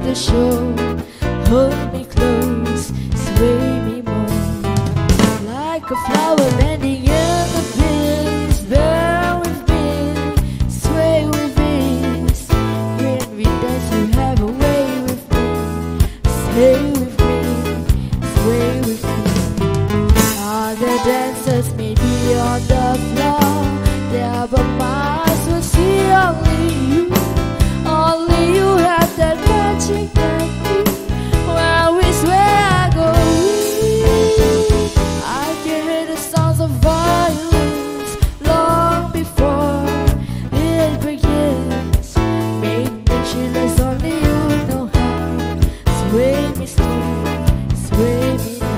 the show. Hold me close, sway me more. Like a flower bending in the winds, there we've been, sway with ease. When we dance, you have a way with me. Stay with me, sway with me. Other dancers may be on the floor, there but my eyes will see only you. Only you have that magic technique. Where we swear I go weak. I can hear the sounds of violence long before it begins. Make me chill as only you know how. Sway me slow, sway me now.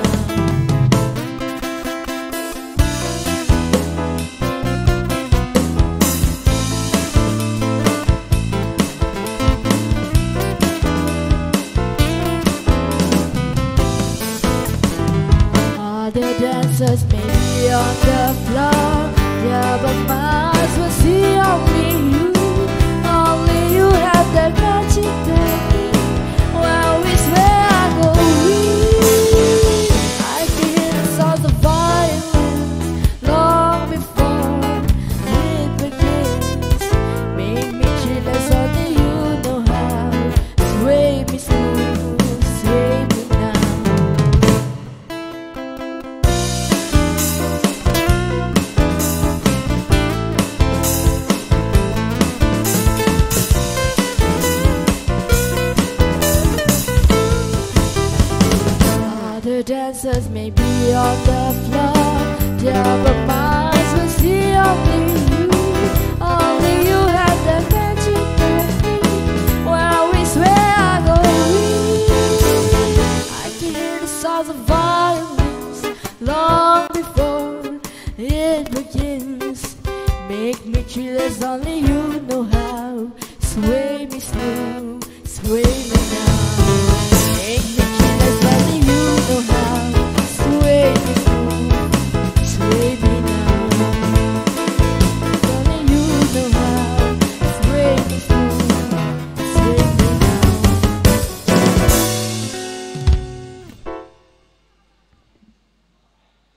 The dancers may be on the floor, yeah, but my eyes will see only you. Only you have that magic technique. Well, we swear I go weak. I can hear the sounds of violence long before it begins. Make me chill as only you know how. Sway me smooth, sway me now. The dancers may be on the floor, yeah, but my eyes will see only you. Only you have that magic technique. Well, we swear I go weak. I can hear the sounds of violence long before it begins. Make me chill as only you know how. Sway me slow, sway me now.